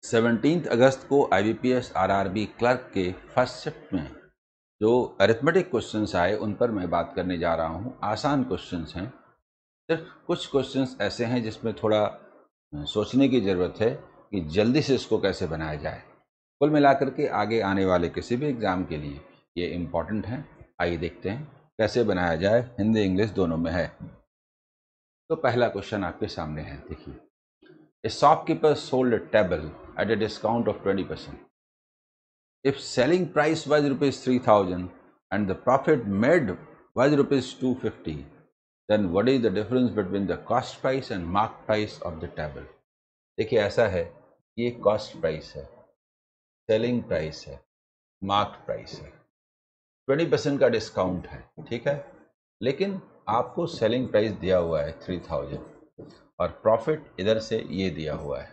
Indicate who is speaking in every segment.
Speaker 1: 17 अगस्त को IBPS RRB clerk के first shift में जो अरिथमेटिक क्वेश्चंस आए उन पर मैं बात करने जा रहा हूं। आसान क्वेश्चंस हैं, सिर्फ कुछ क्वेश्चंस ऐसे हैं जिसमें थोड़ा सोचने की ज़रूरत है कि जल्दी से इसको कैसे बनाया जाए। कुल मिलाकर के आगे आने वाले किसी भी एग्ज़ाम के लिए ये इम्पॉर्टेंट है। आइए देखते हैं कैसे बनाया जाए, हिंदी इंग्लिश दोनों में है। तो पहला क्वेश्चन आपके सामने है, देखिए। A shopkeeper sold a table at a discount of 20%. If selling price was rupees 3000 and the profit made was rupees 250, then what is the difference between the cost price and mark price of the table? देखिए ऐसा है, ये cost price है, selling price है, mark price है, 20% का discount है, ठीक है। लेकिन आपको सेलिंग प्राइस दिया हुआ है 3000 और प्रॉफिट इधर से ये दिया हुआ है,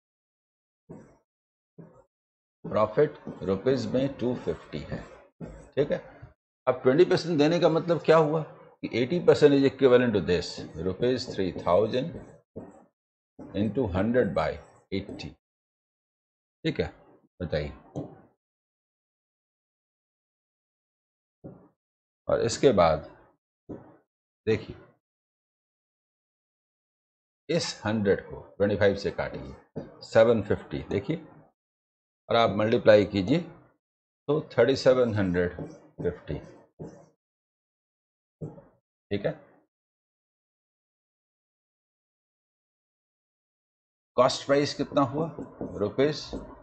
Speaker 1: प्रॉफिट रुपीज में 250 है, ठीक है। अब 20% देने का मतलब क्या हुआ कि 80% is equivalent to this rupees 3000 into 100/80, ठीक है। बताइए, और इसके बाद देखिए इस 100 को 25 से काटिए, 750, देखिए, और आप मल्टीप्लाई कीजिए तो 3750, ठीक है। कॉस्ट प्राइस कितना हुआ, रुपीज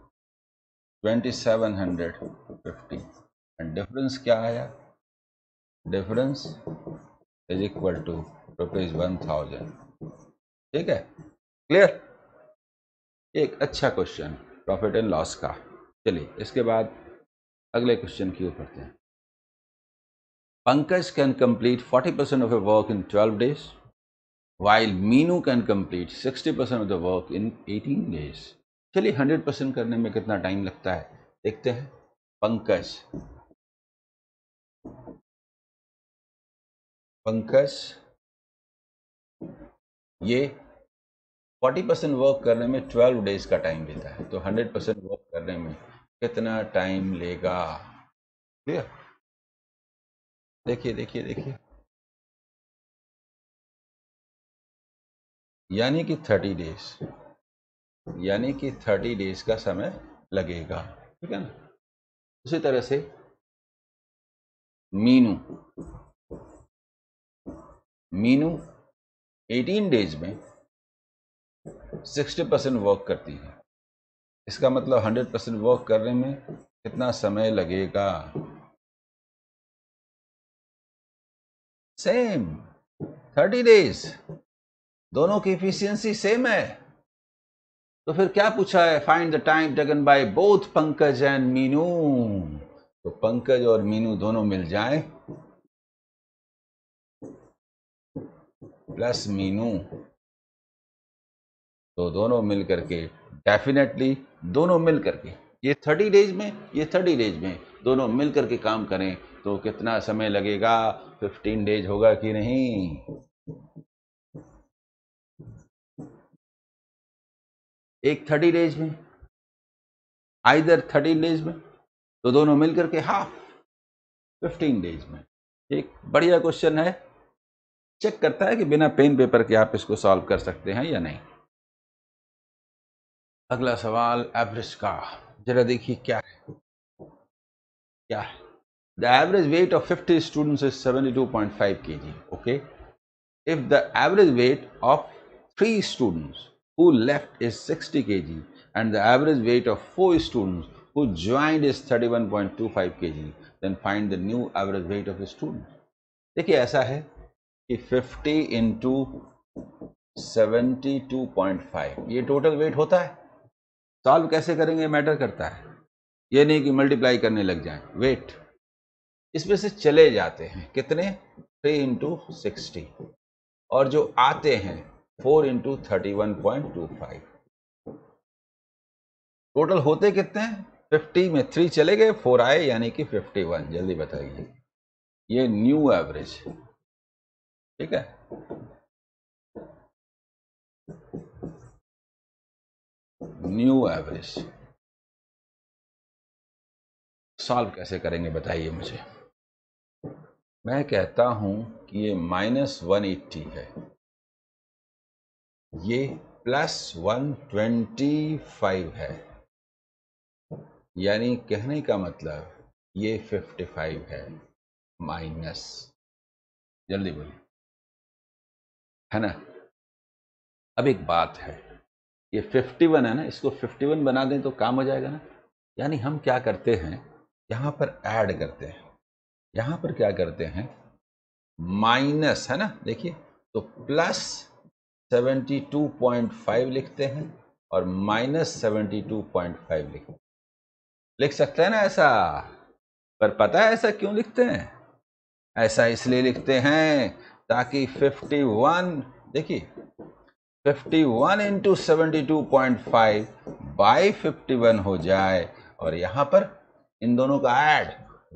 Speaker 1: 2750, एंड डिफरेंस क्या आया, difference is equal to rupees 1000, ठीक है। क्लियर, एक अच्छा क्वेश्चन प्रॉफिट एंड लॉस का। चलिए इसके बाद अगले क्वेश्चन की ओर बढ़ते हैं। Pankaj can complete 40% of a work in 12 days while Meenu can complete 60% of the work in 18 days। चलिए 100% करने में कितना टाइम लगता है देखते हैं। पंकज ये 40% वर्क करने में 12 days का टाइम लेता है, तो 100% वर्क करने में कितना टाइम लेगा। क्लियर, देखिए देखिए देखिए, यानी कि 30 days, यानी कि 30 days का समय लगेगा, ठीक है ना। उसी तरह से मीनू 18 days में 60% वर्क करती है, इसका मतलब 100% वर्क करने में कितना समय लगेगा। सेम 30 days, दोनों की इफिशियंसी सेम है। तो फिर क्या पूछा है, find the time taken by both Pankaj and Meenu. तो पंकज और मीनू दोनों मिल जाएं प्लस मीनू, तो दोनों मिल करके डेफिनेटली दोनों मिल करके ये 30 days में, ये 30 days में दोनों मिल करके काम करें तो कितना समय लगेगा, 15 days होगा कि नहीं। एक 30 days में, आइदर 30 days में, तो दोनों मिल करके हाफ 15 days में। एक बढ़िया क्वेश्चन है, चेक करता है कि बिना पेन पेपर के आप इसको सॉल्व कर सकते हैं या नहीं। अगला सवाल एवरेज का, जरा देखिए क्या है, क्या है। The average weight of 50 students is 72.5 kg. Okay. If the average weight of 3 students who left is 60 kg and the average weight of 4 students who joined is 31.25 kg, then find the new average weight of the student. देखिए ऐसा है कि 50 into 72.5 ये total weight होता है। Solve कैसे करेंगे matter करता है, ये नहीं कि मल्टीप्लाई करने लग जाए। वेट इसमें से चले जाते हैं कितने, 3 इंटू 60, और जो आते हैं 4 इंटू 31.25, टोटल होते कितने हैं, 50 में 3 चले गए, 4 आए, यानी कि 51। जल्दी बताइए, ये न्यू एवरेज, ठीक है। न्यू एवरेज सॉल्व कैसे करेंगे बताइए मुझे। मैं कहता हूं कि ये -180 है, ये +125 है, यानी कहने का मतलब ये 55 है माइनस, जल्दी बोलिए, है ना। अब एक बात है, ये 51 है ना, इसको 51 बना दें तो काम हो जाएगा ना। यानी हम क्या करते हैं, यहां पर ऐड करते हैं, यहां पर क्या करते हैं, माइनस, है ना, देखिए, तो +72.5 लिखते हैं और -72.5 लिख सकते हैं ना ऐसा। पर पता है ऐसा क्यों लिखते हैं? ऐसा इसलिए लिखते हैं ताकि 51, देखिए 51 इंटू 72.5 बाई 51 हो जाए, और यहां पर इन दोनों का ऐड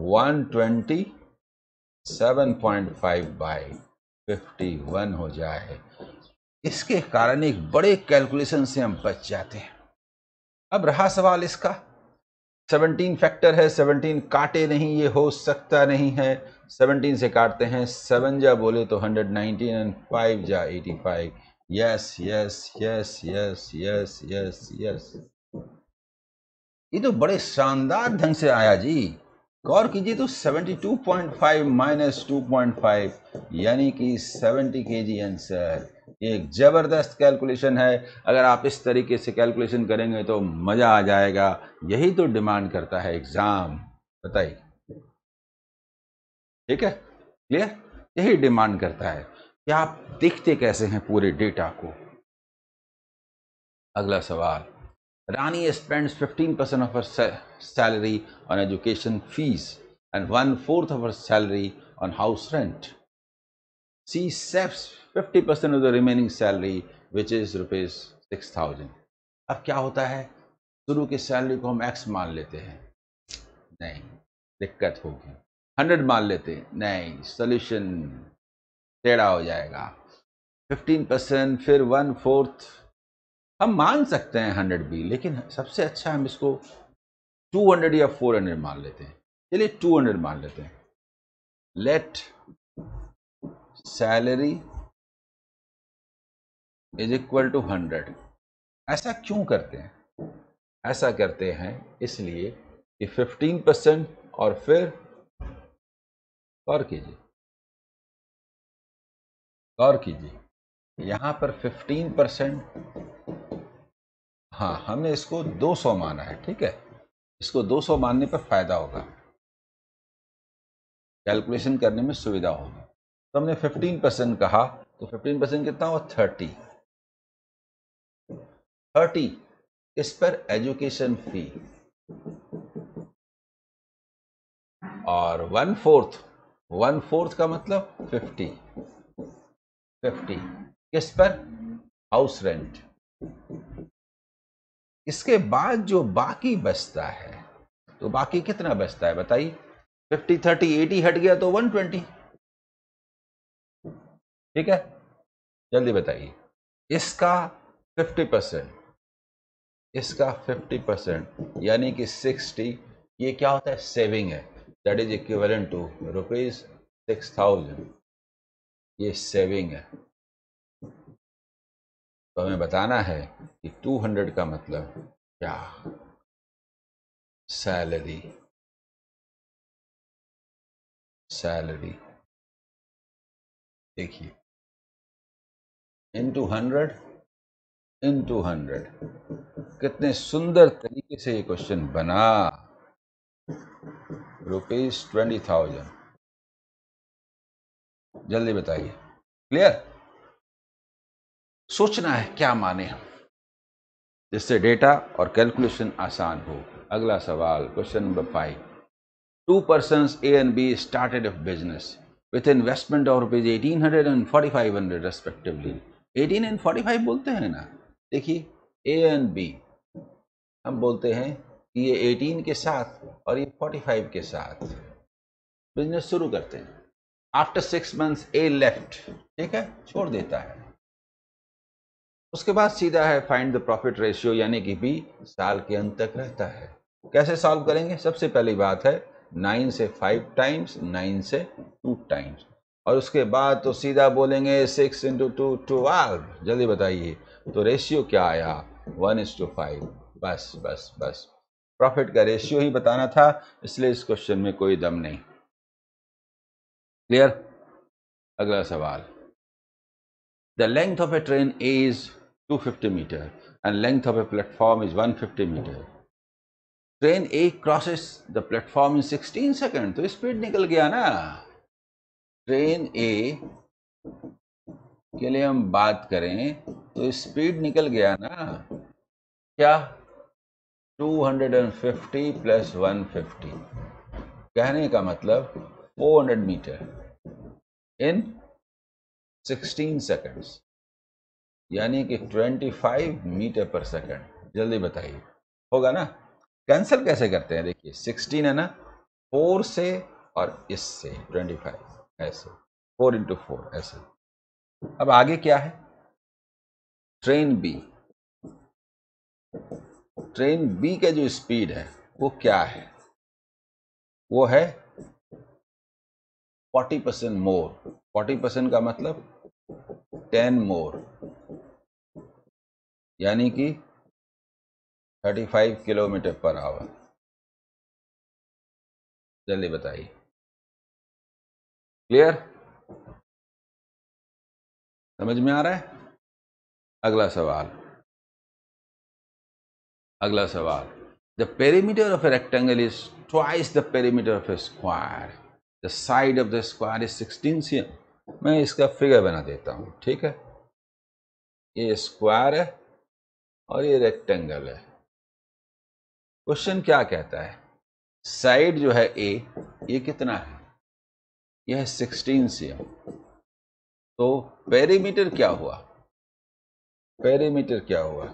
Speaker 1: 127.5 बाई 51 हो जाए। इसके कारण एक बड़े कैलकुलेशन से हम बच जाते हैं। अब रहा सवाल इसका, 17 फैक्टर है, 17 काटे नहीं, ये हो सकता नहीं है। 17 से काटते हैं, 7 जा बोले तो 119 एंड 5 जा 85। Yes yes yes yes yes yes yes, ये तो बड़े शानदार ढंग से आया जी। गौर कीजिए तो 72.5 माइनस 2.5 यानी कि 70 kg आंसर। एक जबरदस्त कैलकुलेशन है, अगर आप इस तरीके से कैलकुलेशन करेंगे तो मजा आ जाएगा। यही तो डिमांड करता है एग्जाम, बताइए, ठीक है, क्लियर? यही डिमांड करता है कि आप देखते कैसे हैं पूरे डेटा को। अगला सवाल, Rani spends 15% of her salary on education fees and 1/4 of her salary on house rent. She saves 50% of the remaining salary, which is ₹6,000. अब क्या होता है, शुरू की सैलरी को हम x मान लेते हैं, नहीं, दिक्कत होगी। 100 मान लेते हैं, नहीं, सोल्यूशन टेढ़ा हो जाएगा। 15%, फिर 1/4, हम मान सकते हैं 100 भी, लेकिन सबसे अच्छा हम इसको 200 या 400 मान लेते हैं। चलिए 200 मान लेते हैं। Let salary is equal to 100। ऐसा क्यों करते हैं? ऐसा करते हैं इसलिए कि 15% और फिर गौर कीजिए यहां पर 15%, हाँ हमने इसको 200 माना है, ठीक है, इसको 200 मानने पर फायदा होगा, कैलकुलेशन करने में सुविधा होगी। तो हमने 15% कहा, तो 15% कितना हुआ, 30 इस पर एजुकेशन फी, और 1/4 का मतलब 50 किस पर, हाउस रेंट। इसके बाद जो बाकी बचता है, तो बाकी कितना बचता है बताइए, 50 30 80 हट गया तो 120, ठीक है, जल्दी बताइए। इसका 50%, इसका 50% यानी कि 60, ये क्या होता है, सेविंग है, दैट इज इक्विवेलेंट टू ₹6,000, ये सेविंग है। तो हमें बताना है कि 200 का मतलब क्या, सैलरी, सैलरी देखिए, इंटू 100 कितने सुंदर तरीके से ये क्वेश्चन बना, ₹20,000। जल्दी बताइए, क्लियर? सोचना है क्या माने हम, जिससे डेटा और कैलकुलेशन आसान हो। अगला सवाल, question number 5। 2 persons A and B started a business with investment of ₹1,800 and ₹4,500 respectively। 18 and 45 बोलते हैं ना, देखिए A and B हम बोलते हैं कि ये 18 के साथ और ये 45 के साथ बिजनेस शुरू करते हैं। आफ्टर 6 months A left, ठीक है, छोड़ देता है। उसके बाद सीधा है फाइंड द प्रॉफिट रेशियो, यानी कि बी साल के अंत तक रहता है। कैसे सॉल्व करेंगे? सबसे पहली बात है 9 से 5 टाइम्स, 9 से 2 टाइम्स, और उसके बाद तो सीधा बोलेंगे 6 इंटू 2 12। जल्दी बताइए, तो रेशियो क्या आया? 1:5। बस बस बस, प्रॉफिट का रेशियो ही बताना था, इसलिए इस क्वेश्चन में कोई दम नहीं। क्लियर? अगला सवाल, the length of a train is 250 metre and length of a platform is 150 metre. Train a crosses the platform in 16 second. तो स्पीड निकल गया ना। ट्रेन ए के लिए हम बात करें तो स्पीड निकल गया ना। क्या? 250 प्लस 150, कहने का मतलब 400 मीटर इन 16 सेकंड्स, यानी कि 25 मीटर पर सेकंड। जल्दी बताइए, होगा ना? कैंसिल कैसे करते हैं? देखिए 16 है ना, 4 से और इससे 25, ऐसे 4 इंटू 4 ऐसे। अब आगे क्या है? ट्रेन बी, ट्रेन बी का जो स्पीड है वो क्या है? वो है 40% मोर। 40% का मतलब 10 मोर, यानी कि 35 किलोमीटर पर आवर। जल्दी बताइए। क्लियर? समझ में आ रहा है? अगला सवाल, अगला सवाल, the perimeter of a rectangle is twice the perimeter of a square, the side of the square is 16 cm। मैं इसका फिगर बना देता हूं, ठीक है? ये स्क्वायर है और ये रेक्टेंगल है। क्वेश्चन क्या कहता है? साइड जो है ए, ये कितना है? यह है 16 cm। तो पेरीमीटर क्या हुआ? पेरीमीटर क्या हुआ?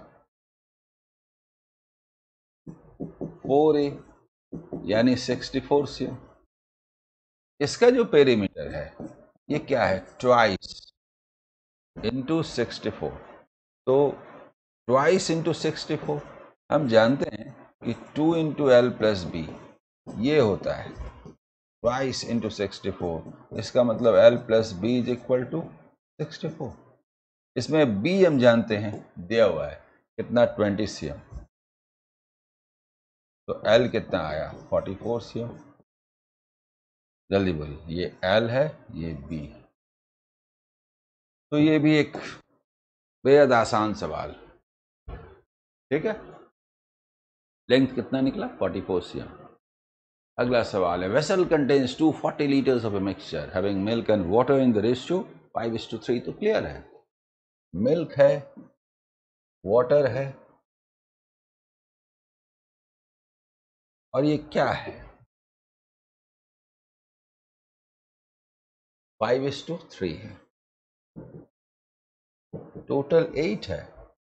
Speaker 1: 4a, यानी 64 cm। इसका जो पेरीमीटर है ये क्या है? Twice into 64। तो ट्वाइस इंटू 64 हम जानते हैं कि 2 इंटू एल प्लस बी ये होता है ट्वाइस इंटू 64। इसका मतलब L plus B is equal to 64। इसमें बी हम जानते हैं दिया हुआ है कितना? 20 cm। तो एल कितना आया? 44 cm। जल्दी बोलिए, ये एल है, ये बी है। तो ये भी एक बेहद आसान सवाल, ठीक है? लेंथ कितना निकला? 44 cm। अगला सवाल है, vessel contains 240 litres of a mixture having milk and water in the ratio 5:3। तो क्लियर है, मिल्क है, वाटर है, और ये क्या है? 5:3 है। टोटल 8 है,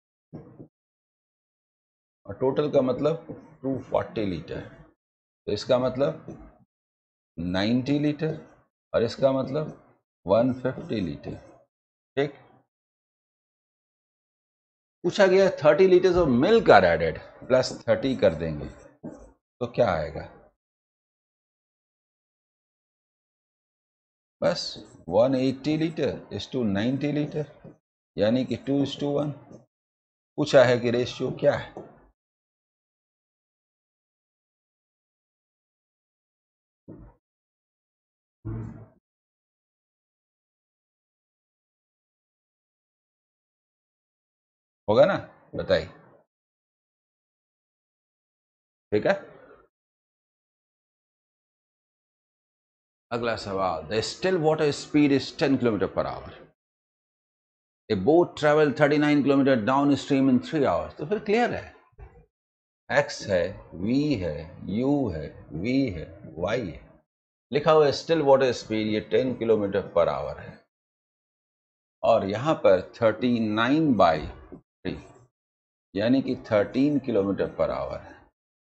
Speaker 1: और टोटल का मतलब 240 लीटर। तो इसका मतलब 90 लीटर, और इसका मतलब 150 लीटर। ठीक। पूछा गया 30 litres of milk are added, plus 30 कर देंगे तो क्या आएगा? बस 180 लीटर इज टू 90 लीटर, यानी कि 2:1। पूछा है कि रेशियो क्या है? होगा ना? बताइए। ठीक है। अगला सवाल, the still water speed is 10 kilometre per hour. A boat travel 39 kilometre down stream in 3 hours. तो फिर क्लियर है, x है, v है, u है, v है, y है। लिखा हुआ स्टिल वाटर स्पीड ये 10 किलोमीटर पर आवर है, और यहां पर 39/3 यानी कि 13 किलोमीटर पर आवर है।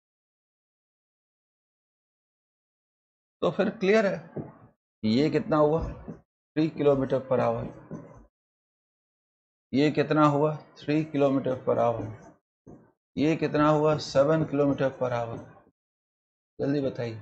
Speaker 1: तो फिर क्लियर है, ये कितना हुआ? 3 किलोमीटर पर आवर। ये कितना हुआ 3 किलोमीटर पर आवर, ये कितना हुआ 7 किलोमीटर पर आवर। जल्दी बताइए।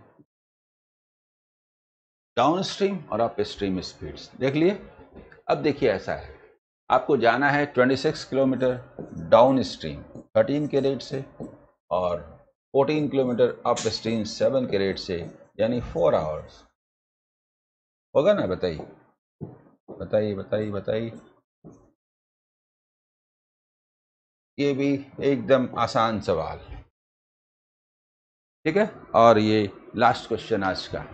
Speaker 1: डाउन स्ट्रीम और अप स्ट्रीम स्पीड्स देख लिए। अब देखिए ऐसा है, आपको जाना है 26 किलोमीटर डाउन स्ट्रीम 13 के रेट से और 14 किलोमीटर अप स्ट्रीम 7 के रेट से, यानी 4 आवर्स होगा ना। बताइए बताइए बताइए बताइए। ये भी एकदम आसान सवाल, ठीक है। और ये लास्ट क्वेश्चन आज का।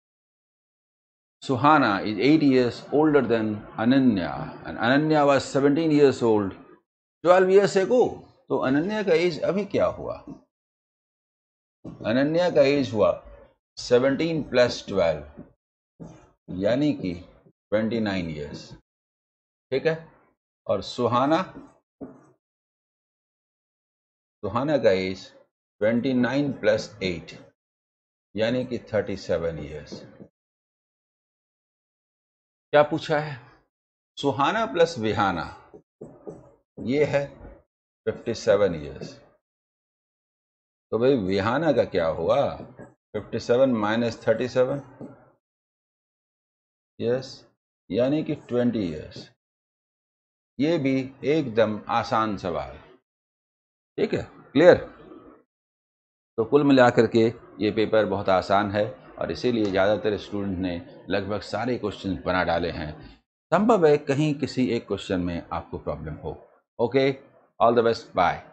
Speaker 1: Suhana is 8 years older than Ananya and Ananya was 17 years old 12 years ago. तो अनन्या का एज अभी क्या हुआ? अनन्या का एज हुआ 17 + 12 यानी कि 29 ईयर्स, ठीक है। और सुहाना का एज 29 + 8 यानी कि 37 ईयर्स। क्या पूछा है? सुहाना प्लस विहाना, ये है 57 ईयर्स। तो भाई विहाना का क्या हुआ? 57 - 37 यस, यानी कि 20 ईयर्स। ये भी एकदम आसान सवाल, ठीक है, क्लियर। तो कुल मिलाकर के ये पेपर बहुत आसान है और इसीलिए ज़्यादातर स्टूडेंट ने लगभग सारे क्वेश्चन बना डाले हैं। संभव है कहीं किसी एक क्वेश्चन में आपको प्रॉब्लम हो। Okay, all the best, bye.